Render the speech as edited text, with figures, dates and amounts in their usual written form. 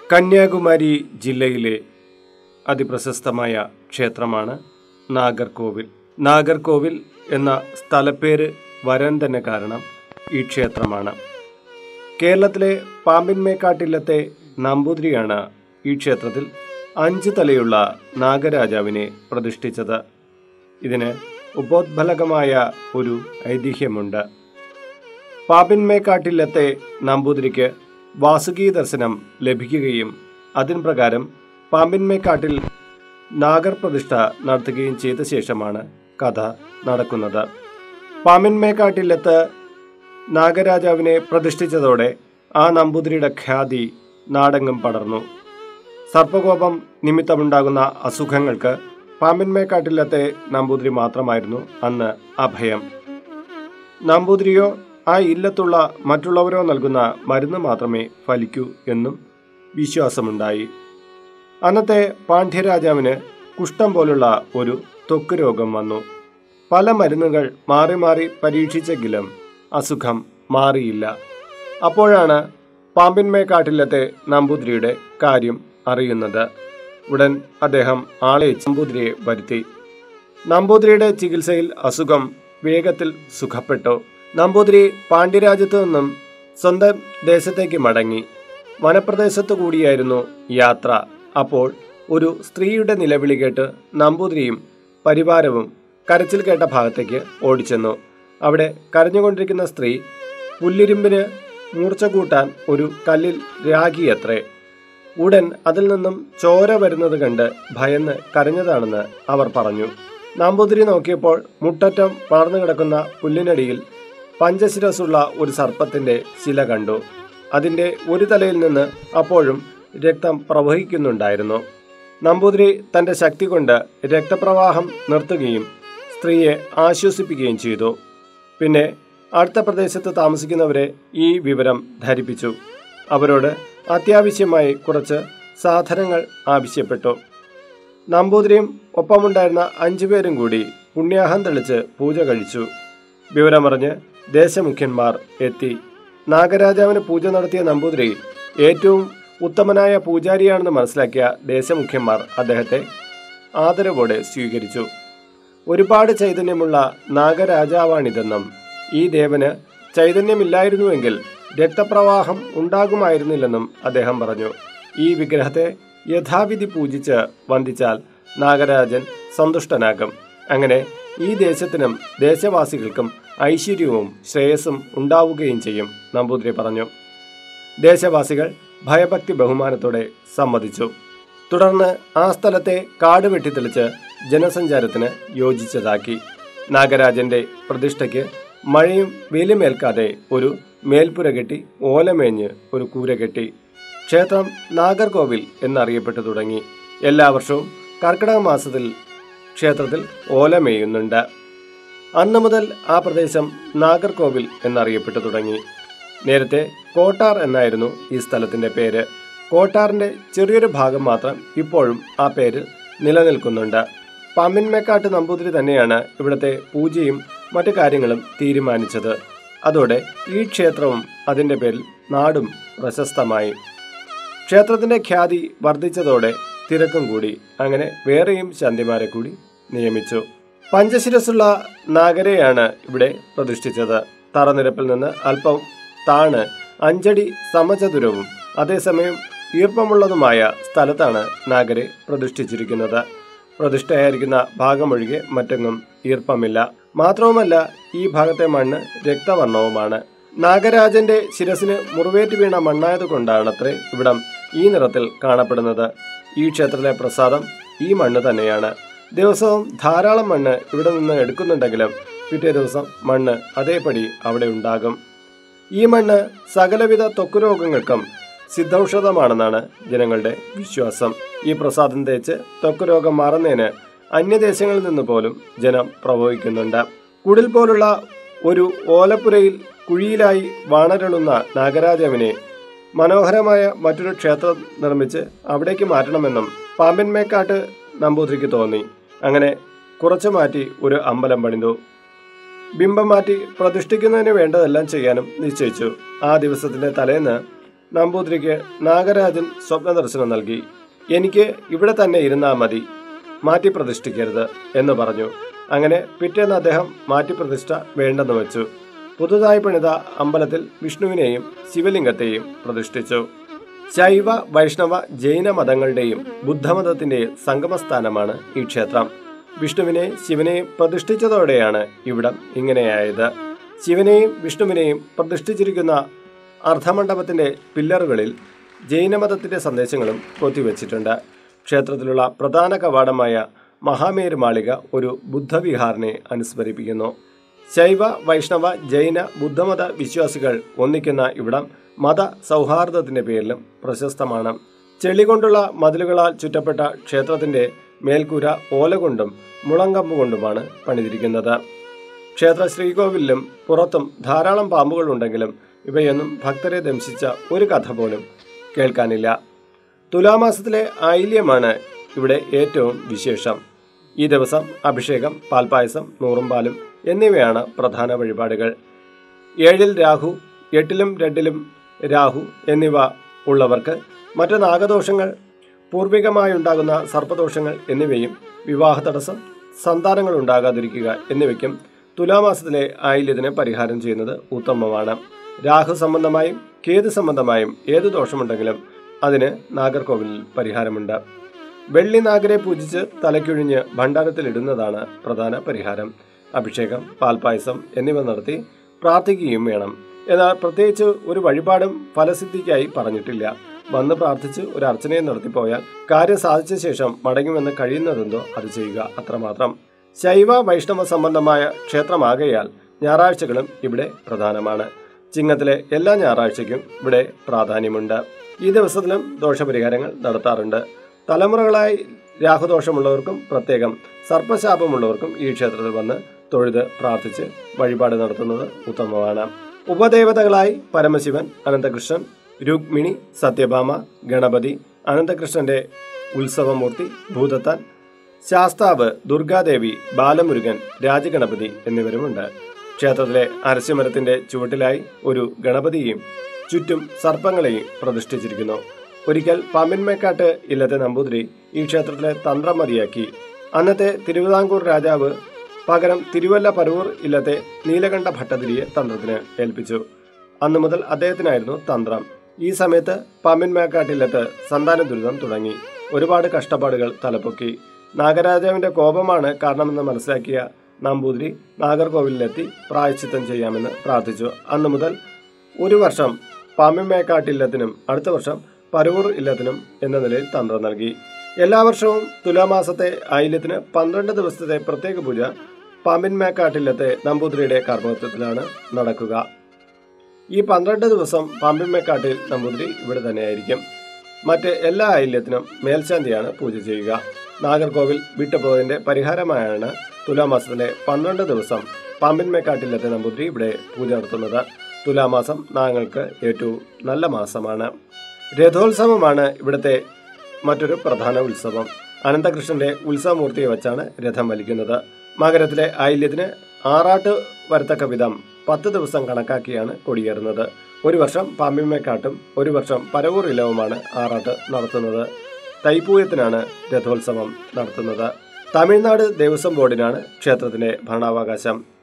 കന്യാകുമാരി ജില്ലയിലെ അതിപ്രശസ്തമായ ക്ഷേത്രമാണ് നാഗർകോവിൽ. നാഗർകോവിൽ എന്ന സ്ഥലപ്പേര് വരാൻ തന്നെ കാരണം ഈ ക്ഷേത്രമാണ്. കേരളത്തിലെ പാമ്പിന്മേക്കാട്ടില്ലത്തെ നമ്പൂതിരിയാണ് ഈ ക്ഷേത്രത്തിൽ 5 തലയുള്ള നാഗരാജാവിനെ പ്രതിഷ്ഠിച്ചത്. ഇതിന് ഉപോദ്ബലകമായ ഒരു ഐതിഹ്യമുണ്ട്. പാമ്പിന്മേക്കാട്ടില്ലത്തെ നമ്പൂതിരിക്ക് വാസുകി ദർശനം ലഭിക്കുകയും അതിന് പ്രകാരം പാമ്പിന്മേക്കാട്ടിൽ നാഗർപ്രതിഷ്ഠ നടത്തുകയും ചെയ്ത ശേഷമാണ് കഥ നടക്കുന്നത്. പാമ്പിന്മേക്കാട്ടില്ലത്ത് നാഗരാജാവിനെ പ്രതിഷ്ഠിച്ചതോടെ ആ നമ്പൂതിരിയുടെ ഖ്യാതി നാടെങ്ങും പടർന്നു. സർപ്പകോപം നിമിത്തമുണ്ടാകുന്ന അസുഖങ്ങൾക്ക് പാമ്പിന്മേക്കാട്ടില്ലത്തെ നമ്പൂതിരി മാത്രമായിരുന്നു അന്ന് അഭയം. നമ്പൂതിരിയോ ആ ഇല്ലത്തുള്ള മറ്റുള്ളവരോ നൽകുന്ന മരുന്ന് മാത്രമേ ഫലിക്കൂ എന്നും വിശ്വാസമുണ്ടായി. അന്നത്തെ പാണ്ഡ്യരാജാവിന് കുഷ്ഠം പോലുള്ള ഒരു ത്വക്ക് രോഗം വന്നു. പല മരുന്നുകൾ മാറി മാറി പരീക്ഷിച്ചെങ്കിലും അസുഖം മാറിയില്ല. അപ്പോഴാണ് പാമ്പിന്മേക്കാട്ടില്ലത്തെ നമ്പൂതിരിയുടെ കാര്യം അറിയുന്നത്. ഉടൻ അദ്ദേഹം ആളെ നമ്പൂതിരിയെ വരുത്തി. നമ്പൂതിരിയുടെ ചികിത്സയിൽ അസുഖം വേഗത്തിൽ സുഖപ്പെട്ടു. നമ്പൂതിരി പാണ്ഡ്യരാജ്യത്തു നിന്നും സ്വന്തം ദേശത്തേക്ക് മടങ്ങി. വനപ്രദേശത്തു കൂടിയായിരുന്നു യാത്ര. അപ്പോൾ ഒരു സ്ത്രീയുടെ നിലവിളി കേട്ട് നമ്പൂതിരിയും പരിവാരവും കരച്ചിൽ കേട്ട ഭാഗത്തേക്ക് ഓടിച്ചെന്നു. അവിടെ കരഞ്ഞുകൊണ്ടിരിക്കുന്ന സ്ത്രീ പുല്ലിരുമ്പിന് മൂർച്ച കൂട്ടാൻ ഒരു കല്ലിൽ രാഗിയത്രേ. ഉടൻ അതിൽ നിന്നും ചോര വരുന്നത് കണ്ട് ഭയന്ന് കരഞ്ഞതാണെന്ന് അവർ പറഞ്ഞു. നമ്പൂതിരി നോക്കിയപ്പോൾ മുട്ടറ്റം വളർന്നു കിടക്കുന്ന പുല്ലിനടിയിൽ പഞ്ചശിരസുള്ള ഒരു സർപ്പത്തിന്റെ ശില കണ്ടു. അതിന്റെ ഒരു തലയിൽ നിന്ന് അപ്പോഴും രക്തം പ്രവഹിക്കുന്നുണ്ടായിരുന്നു. നമ്പൂതിരി തന്റെ ശക്തി കൊണ്ട് രക്തപ്രവാഹം നിർത്തുകയും സ്ത്രീയെ ആശ്വസിപ്പിക്കുകയും ചെയ്തു. പിന്നെ അടുത്ത പ്രദേശത്ത് താമസിക്കുന്നവരെ ഈ വിവരം ധരിപ്പിച്ചു. അവരോട് അത്യാവശ്യമായി കുറച്ച് സാധനങ്ങൾ ആവശ്യപ്പെട്ടു. നമ്പൂതിരിയും ഒപ്പമുണ്ടായിരുന്ന 5 പേരും കൂടി പുണ്യാഹം തെളിച്ച് പൂജ കഴിച്ചു. വിവരമറിഞ്ഞ് ദേശമുഖ്യന്മാർ എത്തി. നാഗരാജാവിന് പൂജ നടത്തിയ നമ്പൂതിരി ഏറ്റവും ഉത്തമനായ പൂജാരിയാണെന്ന് മനസ്സിലാക്കിയ ദേശമുഖ്യന്മാർ അദ്ദേഹത്തെ ആദരവോടെ സ്വീകരിച്ചു. ഒരുപാട് ചൈതന്യമുള്ള നാഗരാജാവാണിതെന്നും ഈ ദേവന് ചൈതന്യമില്ലായിരുന്നുവെങ്കിൽ രക്തപ്രവാഹം ഉണ്ടാകുമായിരുന്നില്ലെന്നും അദ്ദേഹം പറഞ്ഞു. ഈ വിഗ്രഹത്തെ യഥാവിധി പൂജിച്ച് വന്ദിച്ചാൽ നാഗരാജൻ സന്തുഷ്ടനാകും. അങ്ങനെ ഈ ദേശത്തിനും ദേശവാസികൾക്കും ഐശ്വര്യവും ശ്രേയസ്സും ഉണ്ടാവുകയും ചെയ്യും നമ്പൂതിരി പറഞ്ഞു. ദേശവാസികൾ ഭയഭക്തി ബഹുമാനത്തോടെ സമ്മതിച്ചു. തുടർന്ന് ആ സ്ഥലത്തെ കാട് വെട്ടിത്തെളിച്ച് ജനസഞ്ചാരത്തിന് യോജിച്ചതാക്കി. നാഗരാജന്റെ പ്രതിഷ്ഠയ്ക്ക് മഴയും വെയിലുമേൽക്കാതെ ഒരു മേൽപ്പുര കെട്ടി ഓലമേഞ്ഞ് ഒരു കൂര കെട്ടി. ക്ഷേത്രം നാഗർകോവിൽ എന്നറിയപ്പെട്ടു തുടങ്ങി. എല്ലാ വർഷവും കർക്കിടക മാസത്തിൽ ക്ഷേത്രത്തിൽ ഓലമേയുന്നുണ്ട്. അന്നു മുതൽ ആ പ്രദേശം നാഗർകോവിൽ എന്നറിയപ്പെട്ടു തുടങ്ങി. നേരത്തെ കോട്ടാർ എന്നായിരുന്നു ഈ സ്ഥലത്തിന്റെ പേര്. കോട്ടാറിന്റെ ചെറിയൊരു ഭാഗം മാത്രം ഇപ്പോഴും ആ പേര് നിലനിൽക്കുന്നുണ്ട്. പാമ്പിന്മേക്കാട്ട് നമ്പൂതിരി തന്നെയാണ് ഇവിടുത്തെ പൂജയും മറ്റു കാര്യങ്ങളും തീരുമാനിച്ചത്. അതോടെ ഈ ക്ഷേത്രവും അതിൻ്റെ പേരിൽ നാടും പ്രശസ്തമായി. ക്ഷേത്രത്തിന്റെ ഖ്യാതി വർദ്ധിച്ചതോടെ തിരക്കും കൂടി. അങ്ങനെ വേറെയും ശാന്തിമാരെ കൂടി നിയമിച്ചു. പഞ്ചശിരസുള്ള നാഗരെയാണ് ഇവിടെ പ്രതിഷ്ഠിച്ചത്. തറനിരപ്പിൽ നിന്ന് അല്പം താണ് 5 അടി സമചതുരവും അതേസമയം ഈർപ്പമുള്ളതുമായ സ്ഥലത്താണ് നാഗരെ പ്രതിഷ്ഠിച്ചിരിക്കുന്നത്. പ്രതിഷ്ഠയായിരിക്കുന്ന ഭാഗമൊഴികെ മറ്റെങ്ങും ഈർപ്പമില്ല. മാത്രവുമല്ല, ഈ ഭാഗത്തെ മണ്ണ് രക്തവർണ്ണവുമാണ്. നാഗരാജന്റെ ശിരസിന് മുറിവേറ്റ് വീണ മണ്ണായതുകൊണ്ടാണത്രേ ഇവിടം ഈ നിറത്തിൽ കാണപ്പെടുന്നത്. ഈ ക്ഷേത്രത്തിലെ പ്രസാദം ഈ മണ്ണ് തന്നെയാണ്. ദിവസവും ധാരാളം മണ്ണ് ഇവിടെ നിന്ന് എടുക്കുന്നുണ്ടെങ്കിലും പിറ്റേ ദിവസം മണ്ണ് അതേപടി അവിടെ ഉണ്ടാകും. ഈ മണ്ണ് സകലവിധ ത്വക്ക് രോഗങ്ങൾക്കും സിദ്ധൌഷധമാണെന്നാണ് ജനങ്ങളുടെ വിശ്വാസം. ഈ പ്രസാദം തേച്ച് ത്വക്ക് രോഗം മാറുന്നതിന് അന്യദേശങ്ങളിൽ നിന്ന് പോലും ജനം പ്രവഹിക്കുന്നുണ്ട്. കുടിൽ പോലുള്ള ഒരു ഓലപ്പുരയിൽ കുഴിയിലായി വാണരുളുന്ന നാഗരാജാവിനെ മനോഹരമായ മറ്റൊരു ക്ഷേത്രം നിർമ്മിച്ച് അവിടേക്ക് മാറ്റണമെന്നും പാമ്പിന്മേക്കാട്ട് നമ്പൂതിരിക്ക് തോന്നി. അങ്ങനെ കുറച്ചു മാറ്റി ഒരു അമ്പലം പണിതു. ബിംബം മാറ്റി പ്രതിഷ്ഠിക്കുന്നതിന് വേണ്ടതെല്ലാം ചെയ്യാനും നിശ്ചയിച്ചു. ആ ദിവസത്തിന്റെ തലേന്ന് നമ്പൂതിരിക്ക് നാഗരാജൻ സ്വപ്ന ദർശനം നൽകി. എനിക്ക് ഇവിടെ തന്നെ ഇരുന്നാൽ മതി, മാറ്റി പ്രതിഷ്ഠിക്കരുത് എന്ന് പറഞ്ഞു. അങ്ങനെ പിറ്റേന്ന് അദ്ദേഹം മാറ്റിപ്രതിഷ്ഠ വേണ്ടെന്ന് വെച്ചു. പുതുതായി പണിത അമ്പലത്തിൽ വിഷ്ണുവിനെയും ശിവലിംഗത്തെയും പ്രതിഷ്ഠിച്ചു. ശൈവ, വൈഷ്ണവ, ജൈന മതങ്ങളുടെയും ബുദ്ധമതത്തിന്റെയും സംഗമസ്ഥാനമാണ് ഈ ക്ഷേത്രം. വിഷ്ണുവിനെയും ശിവനെയും പ്രതിഷ്ഠിച്ചതോടെയാണ് ഇവിടം ഇങ്ങനെയായത്. ശിവനെയും വിഷ്ണുവിനെയും പ്രതിഷ്ഠിച്ചിരിക്കുന്ന അർദ്ധമണ്ഡപത്തിന്റെ പില്ലറുകളിൽ ജൈനമതത്തിന്റെ സന്ദേശങ്ങളും കൊത്തിവെച്ചിട്ടുണ്ട്. ക്ഷേത്രത്തിലുള്ള പ്രധാന കവാടമായ മഹാമേരു മാളിക ഒരു ബുദ്ധവിഹാറിനെ അനുസ്മരിപ്പിക്കുന്നു. ശൈവ, വൈഷ്ണവ, ജൈന, ബുദ്ധമത വിശ്വാസികൾ ഒന്നിക്കുന്ന ഇവിടം മത സൗഹാർദ്ദത്തിന്റെ പേരിലും പ്രശസ്തമാണ്. ചെളി കൊണ്ടുള്ള മതിലുകളാൽ ചുറ്റപ്പെട്ട ക്ഷേത്രത്തിന്റെ മേൽക്കൂര ഓല കൊണ്ടും മുളങ്കമ്പ് കൊണ്ടുമാണ് പണിതിരിക്കുന്നത്. ക്ഷേത്ര ശ്രീകോവിലിലും പുറത്തും ധാരാളം പാമ്പുകളുണ്ടെങ്കിലും ഇവയൊന്നും ഭക്തരെ ദംശിച്ച ഒരു കഥ പോലും കേൾക്കാനില്ല. തുലാമാസത്തിലെ ആയില്യമാണ് ഇവിടെ ഏറ്റവും വിശേഷം. ഈ ദിവസം അഭിഷേകം, പാൽപ്പായസം, നൂറുംപാലും എന്നിവയാണ് പ്രധാന വഴിപാടുകൾ. 7-ൽ രാഹു, 8-ലും 2-ലും രാഹു എന്നിവ ഉള്ളവർക്ക് മറ്റ് നാഗദോഷങ്ങൾ, പൂർവികമായുണ്ടാകുന്ന സർപ്പദോഷങ്ങൾ എന്നിവയും, വിവാഹ തടസ്സം, സന്താനങ്ങൾ ഉണ്ടാകാതിരിക്കുക എന്നിവയ്ക്കും തുലാമാസത്തിലെ ആയില്യത്തിന് പരിഹാരം ചെയ്യുന്നത് ഉത്തമമാണ്. രാഹു സംബന്ധമായും കേതു സംബന്ധമായും ഏത് ദോഷമുണ്ടെങ്കിലും അതിന് നാഗർകോവിലിൽ പരിഹാരമുണ്ട്. വെള്ളി നാഗരെ പൂജിച്ച് തലയ്ക്കൊഴിഞ്ഞ് ഭണ്ഡാരത്തിലിടുന്നതാണ് പ്രധാന പരിഹാരം. അഭിഷേകം, പാൽപ്പായസം എന്നിവ നടത്തി പ്രാർത്ഥിക്കുകയും വേണം. എന്നാൽ പ്രത്യേകിച്ച് ഒരു വഴിപാടും ഫലസിദ്ധിക്കായി പറഞ്ഞിട്ടില്ല. വന്ന് പ്രാർത്ഥിച്ച് ഒരു അർച്ചനയും നടത്തിപ്പോയാൽ കാര്യം സാധിച്ച ശേഷം മടങ്ങുമെന്ന് കഴിയുന്നതെന്തോ അത് ചെയ്യുക, അത്രമാത്രം. ശൈവ വൈഷ്ണവ സംബന്ധമായ ക്ഷേത്രമാകയാൽ ഞായറാഴ്ചകളും ഇവിടെ പ്രധാനമാണ്. ചിങ്ങത്തിലെ എല്ലാ ഞായറാഴ്ചയ്ക്കും ഇവിടെ പ്രാധാന്യമുണ്ട്. ഈ ദിവസത്തിലും ദോഷപരിഹാരങ്ങൾ നടത്താറുണ്ട്. തലമുറകളായി രാഹുദോഷമുള്ളവർക്കും പ്രത്യേകം സർപ്പശാപമുള്ളവർക്കും ഈ ക്ഷേത്രത്തിൽ വന്ന് തൊഴുത് പ്രാർത്ഥിച്ച് വഴിപാട് നടത്തുന്നത് ഉത്തമമാണ്. ഉപദേവതകളായി പരമശിവൻ, അനന്തകൃഷ്ണൻ, രുക്മിണി, സത്യഭാമ, ഗണപതി, അനന്തകൃഷ്ണന്റെ ഉത്സവമൂർത്തി ഭൂതത്താൻ, ശാസ്താവ്, ദുർഗാദേവി, ബാലമുരുകൻ, രാജഗണപതി എന്നിവരുമുണ്ട്. ക്ഷേത്രത്തിലെ അരശിമരത്തിന്റെ ചുവട്ടിലായി ഒരു ഗണപതിയെയും ചുറ്റും സർപ്പങ്ങളെയും പ്രതിഷ്ഠിച്ചിരിക്കുന്നു. ഒരിക്കൽ പാമ്പിൻമേക്കാട്ട് ഇല്ലത്തെ നമ്പൂതിരി ഈ ക്ഷേത്രത്തിലെ തന്ത്രം മതിയാക്കി. അന്നത്തെ തിരുവിതാംകൂർ രാജാവ് പകരം തിരുവല്ല പരവൂർ ഇല്ലത്തെ നീലകണ്ഠ ഭട്ടതിരിയെ തന്ത്രത്തിന് ഏൽപ്പിച്ചു. അന്നു മുതൽ അദ്ദേഹത്തിനായിരുന്നു തന്ത്രം. ഈ സമയത്ത് പാമ്പിൻമേക്കാട്ടില്ലത്ത് സന്താന ദുരിതം തുടങ്ങി. ഒരുപാട് കഷ്ടപ്പാടുകൾ തലപ്പൊക്കി. നാഗരാജാവിന്റെ കോപമാണ് കാരണമെന്ന് മനസ്സിലാക്കിയ നമ്പൂതിരി നാഗർകോവിലെത്തി പ്രായശ്ചിത്തം ചെയ്യാമെന്ന് പ്രാർത്ഥിച്ചു. അന്നു മുതൽ ഒരു വർഷം പാമ്പിൻമേക്കാട്ടില്ലത്തിനും അടുത്ത വർഷം പരവൂർ ഇല്ലത്തിനും എന്ന നിലയിൽ തന്ത്രം നൽകി. എല്ലാ വർഷവും തുലാമാസത്തെ ആയില്യത്തിന് 12 ദിവസത്തെ പ്രത്യേക പൂജ പാമ്പിൻമേക്കാട്ടില്ലത്തെ നമ്പൂതിരിയുടെ കാർമ്മികത്വത്തിലാണ് നടക്കുക. ഈ 12 ദിവസം പാമ്പിൻമേക്കാട്ടിൽ നമ്പൂതിരി ഇവിടെ തന്നെയായിരിക്കും. മറ്റ് എല്ലാ ആയില്യത്തിനും മേൽശാന്തിയാണ് പൂജ ചെയ്യുക. നാഗർകോവിൽ വിട്ടുപോയതിന്റെ പരിഹാരമായാണ് തുലാമാസത്തിലെ 12 ദിവസം പാമ്പിൻമേക്കാട്ടില്ലത്തെ നമ്പൂതിരി ഇവിടെ പൂജ നടത്തുന്നത്. തുലാമാസം നാഗങ്ങൾക്ക് ഏറ്റവും നല്ല മാസമാണ്. രഥോത്സവമാണ് ഇവിടുത്തെ മറ്റൊരു പ്രധാന ഉത്സവം. അനന്തകൃഷ്ണന്റെ ഉത്സവമൂർത്തിയെ വച്ചാണ് രഥം വലിക്കുന്നത്. മകരത്തിലെ ആയില്യത്തിന് ആറാട്ട് വരത്തക്ക വിധം 10 ദിവസം കണക്കാക്കിയാണ് കൊടിയേറുന്നത്. ഒരു വർഷം പാമ്പിൻമേക്കാട്ടും ഒരു വർഷം പരവൂർ ഇല്ലവുമാണ് ആറാട്ട് നടത്തുന്നത്. തൈപ്പൂയത്തിനാണ് രഥോത്സവം നടത്തുന്നത്. തമിഴ്നാട് ദേവസ്വം ബോർഡിനാണ് ക്ഷേത്രത്തിന്റെ ഭരണാവകാശം.